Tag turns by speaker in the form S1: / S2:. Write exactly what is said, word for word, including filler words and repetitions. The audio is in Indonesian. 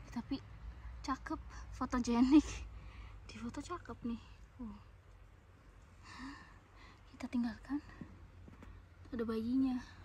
S1: tapi cakep, fotogenik. Di foto cakep nih. Oh. Kita tinggalkan, ada bayinya.